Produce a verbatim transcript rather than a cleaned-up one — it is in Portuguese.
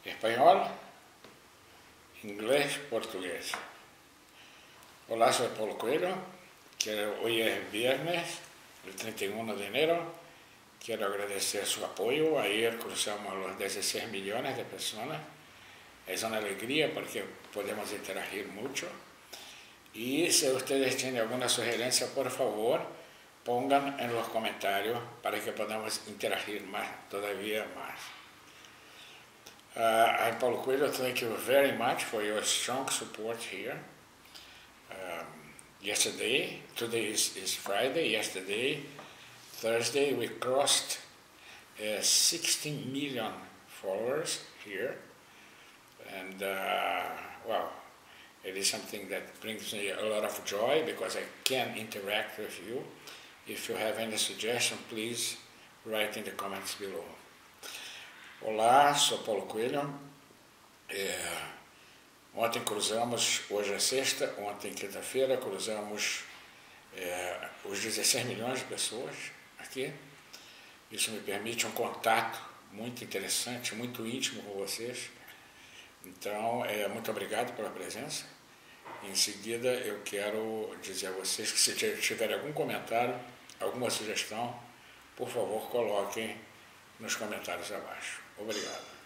espanhol, inglés, portugués. Hola, soy Paulo Coelho. Quiero, hoy es viernes, el treinta y uno de enero. Quiero agradecer su apoyo. Ayer cruzamos los dieciséis millones de personas. Es una alegría porque podemos interagir mucho. Y si ustedes tienen alguna sugerencia, por favor, pongan en los comentarios para que podamos interagir más, todavía más. Uh, I'm Paulo Coelho. Thank you very much for your strong support here. Um, yesterday, today is, is Friday, yesterday, Thursday, we crossed uh, sixteen million followers here. And, uh, well, it is something that brings me a lot of joy because I can interact with you. If you have any suggestion, please write in the comments below. Olá, sou Paulo Coelho. É, ontem cruzamos, hoje é sexta, ontem quinta-feira, cruzamos é, os dezesseis milhões de pessoas aqui. Isso me permite um contato muito interessante, muito íntimo com vocês. Então, é, muito obrigado pela presença. Em seguida, eu quero dizer a vocês que se tiver algum comentário, alguma sugestão, por favor, coloquem nos comentários abaixo. Obrigado.